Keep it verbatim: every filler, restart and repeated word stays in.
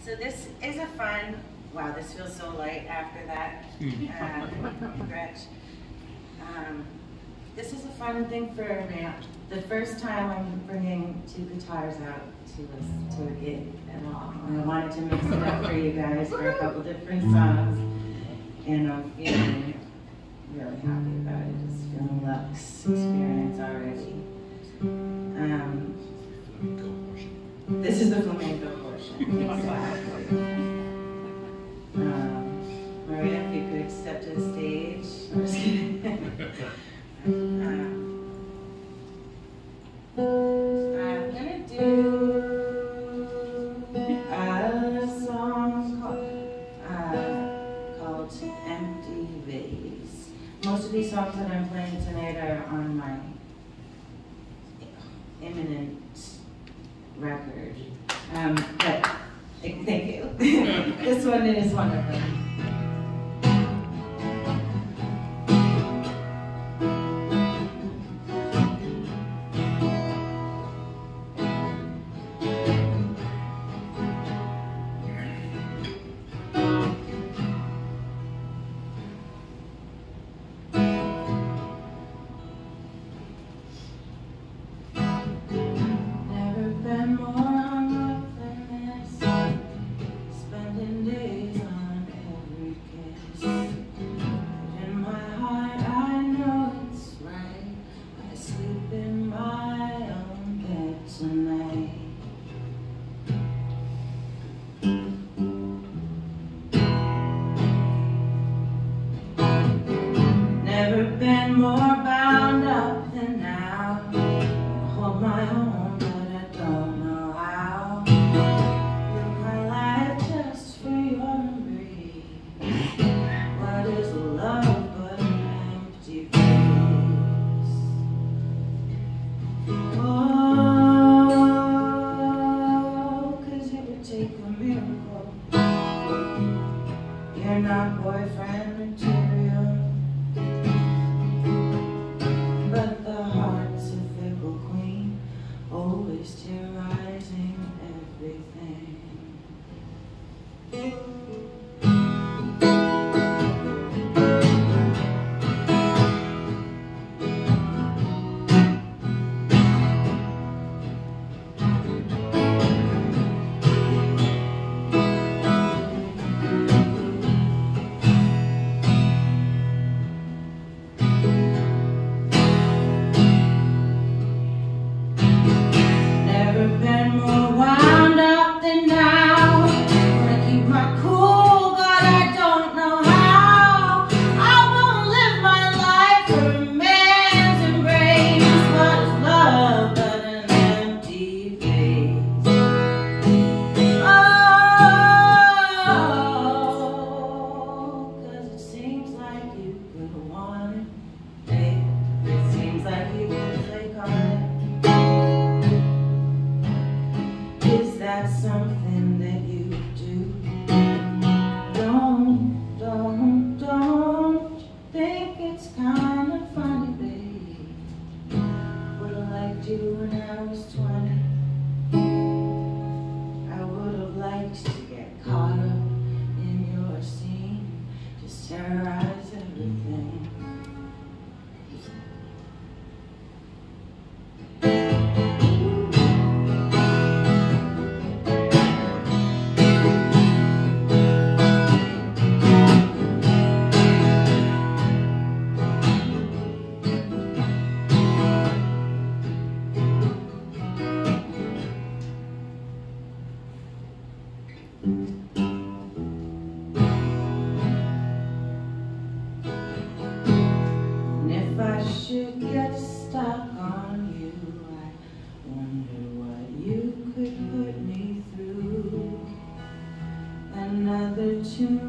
So this is a fun, wow, this feels so light after that, uh, Gretch. Um, this is a fun thing for me. The first time I'm bringing two guitars out to a, to a gig at all. And I wanted to mix it up for you guys for a couple different songs. And I'm feeling really happy about it. Just feeling Luck's experience already. Um, this is the flamenco portion. Exactly. Um, Maria, if you could step to the stage. I'm just kidding. um, I'm gonna do a song called, uh, called Empty Vase. Most of these songs that I'm playing tonight are on my imminent record. Um, but thank you. This one is one of them. Another tune.